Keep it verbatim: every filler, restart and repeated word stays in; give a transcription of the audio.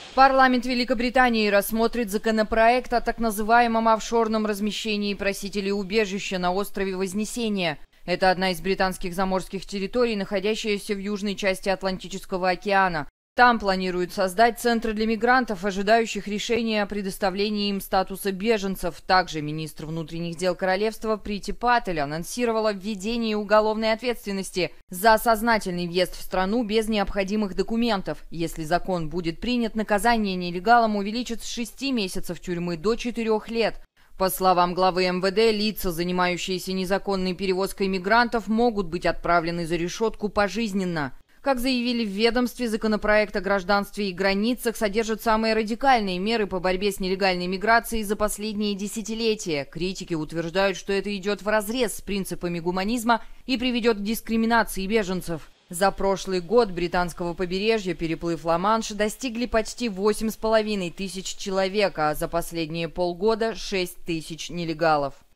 Парламент Великобритании рассмотрит законопроект о так называемом офшорном размещении просителей убежища на острове Вознесения. Это одна из британских заморских территорий, находящаяся в южной части Атлантического океана. Там планируют создать центры для мигрантов, ожидающих решения о предоставлении им статуса беженцев. Также министр внутренних дел королевства Прити Патель анонсировала введение уголовной ответственности за сознательный въезд в страну без необходимых документов. Если закон будет принят, наказание нелегалам увеличат с шести месяцев тюрьмы до четырёх лет. По словам главы эм вэ дэ, лица, занимающиеся незаконной перевозкой мигрантов, могут быть отправлены за решетку пожизненно. Как заявили в ведомстве, законопроект о гражданстве и границах содержит самые радикальные меры по борьбе с нелегальной миграцией за последние десятилетия. Критики утверждают, что это идет вразрез с принципами гуманизма и приведет к дискриминации беженцев. За прошлый год британского побережья переплыв Ла-Манш достигли почти восемь с половиной тысяч человек, а за последние полгода – шесть тысяч нелегалов.